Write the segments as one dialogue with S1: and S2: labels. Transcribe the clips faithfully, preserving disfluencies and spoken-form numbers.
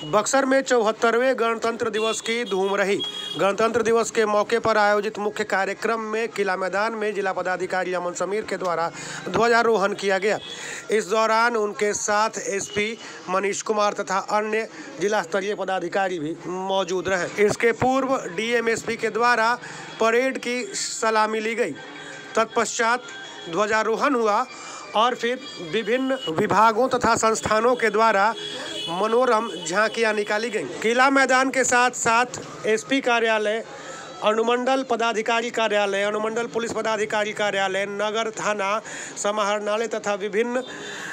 S1: बक्सर में चौहत्तरवें गणतंत्र दिवस की धूम रही। गणतंत्र दिवस के मौके पर आयोजित मुख्य कार्यक्रम में किला मैदान में जिला पदाधिकारी अमन समीर के द्वारा ध्वजारोहण किया गया। इस दौरान उनके साथ एसपी मनीष कुमार तथा अन्य जिला स्तरीय पदाधिकारी भी मौजूद रहे। इसके पूर्व डीएमएसपी के द्वारा परेड की सलामी ली गई। तत्पश्चात ध्वजारोहण हुआ और फिर विभिन्न विभागों तथा संस्थानों के द्वारा मनोरम झांकियां निकाली गईं। किला मैदान के साथ साथ एसपी कार्यालय, अनुमंडल पदाधिकारी कार्यालय, अनुमंडल पुलिस पदाधिकारी कार्यालय, नगर थाना समाहरणालय तथा विभिन्न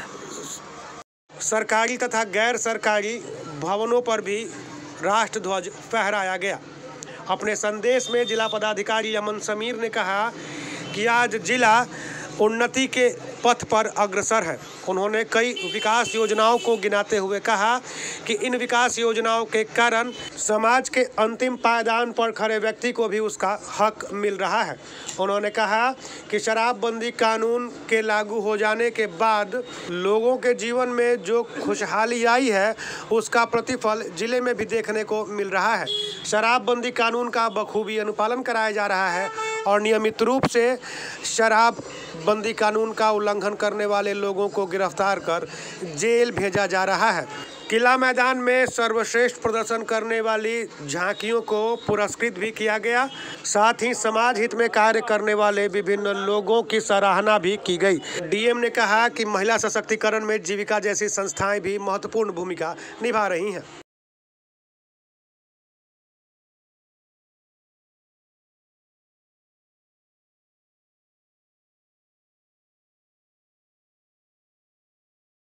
S1: सरकारी तथा गैर सरकारी भवनों पर भी राष्ट्र ध्वज फहराया गया। अपने संदेश में जिला पदाधिकारी अमन समीर ने कहा कि आज जिला उन्नति के पथ पर अग्रसर है। उन्होंने कई विकास योजनाओं को गिनाते हुए कहा कि इन विकास योजनाओं के कारण समाज के अंतिम पायदान पर खड़े व्यक्ति को भी उसका हक मिल रहा है। उन्होंने कहा कि शराबबंदी कानून के लागू हो जाने के बाद लोगों के जीवन में जो खुशहाली आई है उसका प्रतिफल जिले में भी देखने को मिल रहा है। शराबबंदी कानून का बखूबी अनुपालन कराया जा रहा है और नियमित रूप से शराब बंदी कानून का उल्लंघन करने वाले लोगों को गिरफ्तार कर जेल भेजा जा रहा है। किला मैदान में सर्वश्रेष्ठ प्रदर्शन करने वाली झांकियों को पुरस्कृत भी किया गया। साथ ही समाज हित में कार्य करने वाले विभिन्न लोगों की सराहना भी की गई। डीएम ने कहा कि महिला सशक्तिकरण में जीविका जैसी संस्थाएं भी महत्वपूर्ण भूमिका निभा रही हैं।